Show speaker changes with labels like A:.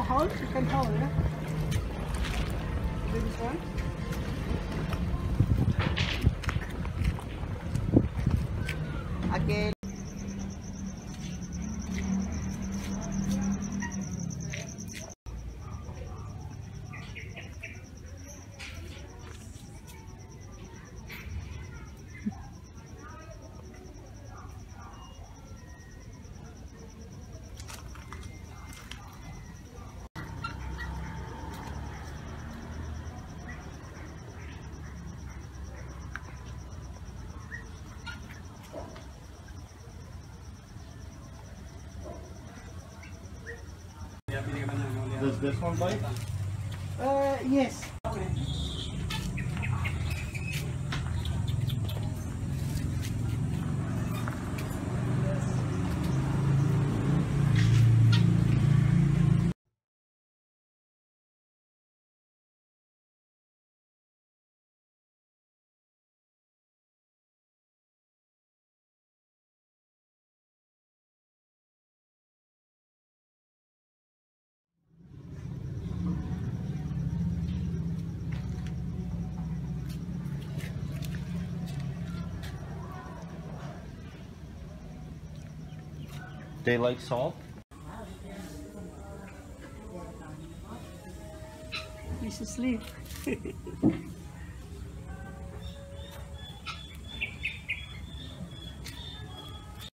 A: hold? You can hold, yeah? Do this one. Okay.
B: Does this one bite?
A: Yes.
B: They like salt?
A: He's asleep.